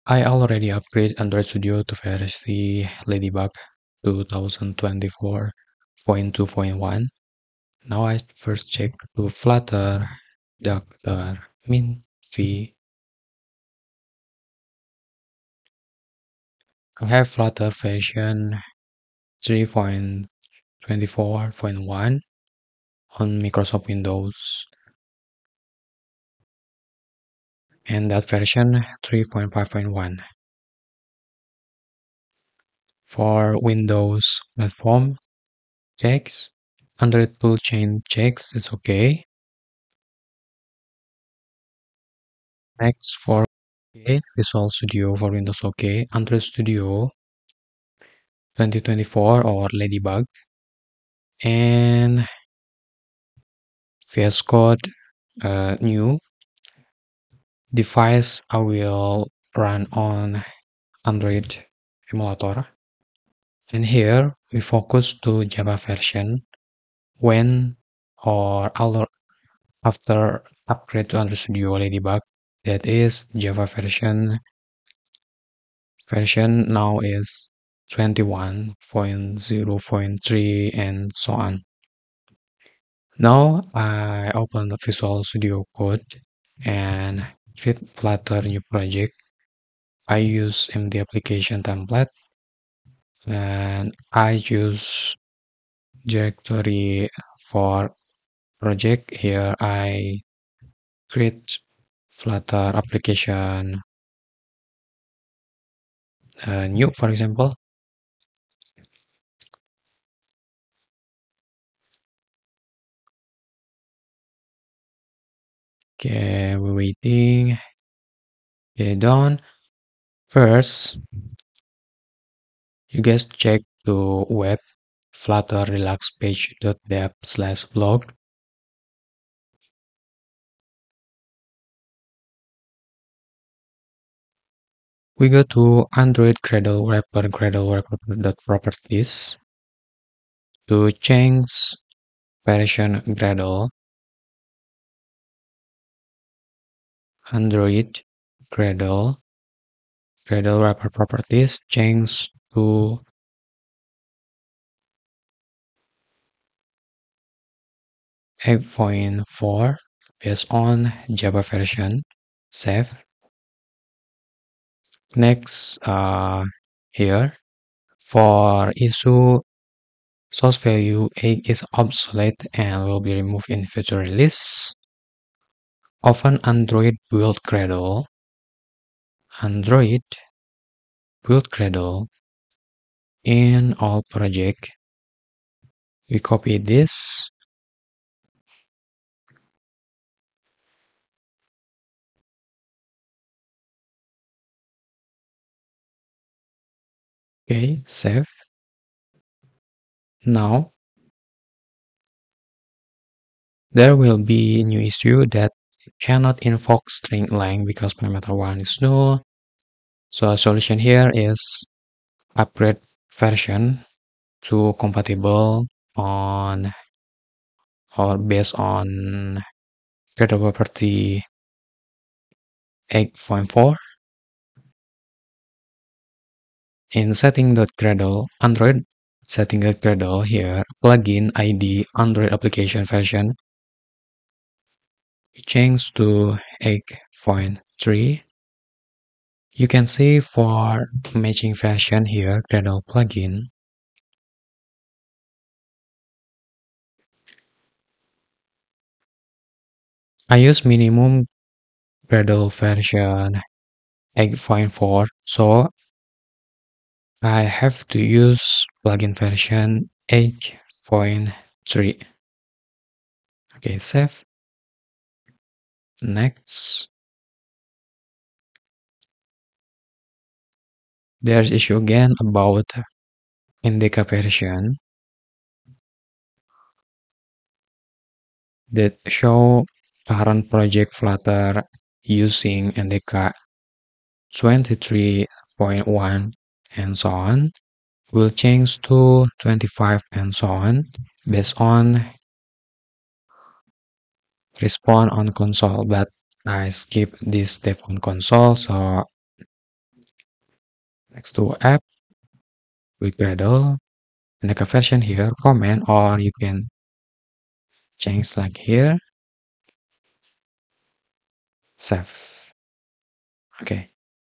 I already upgraded Android Studio to versi Ladybug 2024.2.1. Now I first check to Flutter, Doctor, Min, V. I have Flutter version 3.24.1 on Microsoft Windows, and that version 3.5.1. For Windows platform checks, Android toolchain checks, it's okay. Next for Visual Studio for Windows OK, Android Studio 2024 or Ladybug, and VS Code new device I will run on Android emulator. And here we focus to Java version when or after upgrade to Android Studio Ladybug, that is Java version now is 21.0.3 and so on. Now I open the Visual Studio Code and create Flutter new project. I use MD application template and I use directory for project. Here I create Flutter application new, for example. Okay, we're waiting. Okay, done. First, you guys check to web flutter relax page.dev/blog. We go to Android Gradle wrapper properties to change version Gradle. Android Gradle wrapper properties change to 8.4 based on Java version. Save. Next, here for issue source value 8 is obsolete and will be removed in future release. Open Android build Gradle. Android build Gradle in all project. We copy this. Okay, save. Now there will be a new issue that cannot invoke string length because parameter 1 is null. So a solution here is upgrade version to compatible on or based on Gradle property 8.4. In setting.gradle, Android setting.gradle here, plugin ID Android application version, change to 8.3. You can see for matching version here, Gradle plugin. I use minimum Gradle version 8.4, so I have to use plugin version 8.3. Okay, save. Next. There's issue again about Indica version that show current project Flutter using Indica 23.1 and so on will change to 25 and so on based on respawn on console, but I skip this step on console, so Next to app with Gradle, make a version here, comment, or you can change like here, save. Okay.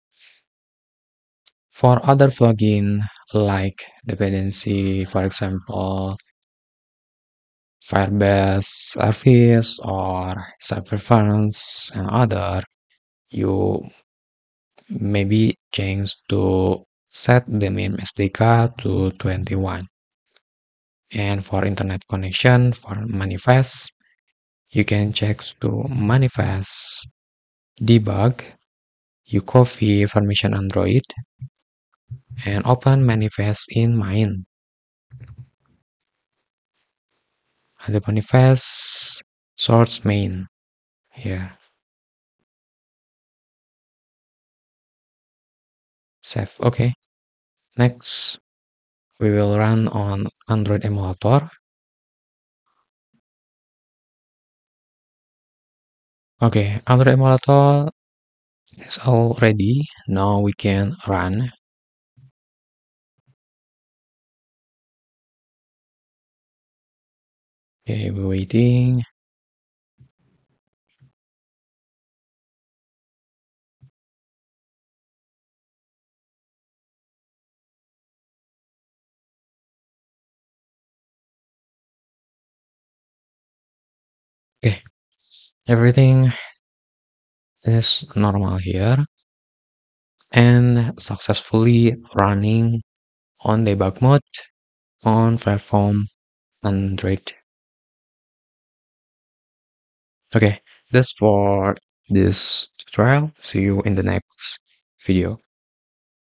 For other plugin like dependency, for example, Firebase service or site preference and other, you maybe change to set the min SDK to 21. And for internet connection, for manifest, you can check to manifest debug, you copy permission Android, and open manifest in main. And the manifest source main here. Save. Okay. Next, we will run on Android emulator. Okay, Android emulator is all ready. Now we can run. Okay, we're waiting. Okay, everything is normal here and successfully running on debug mode on platform Android. Okay, that's for this tutorial. See you in the next video.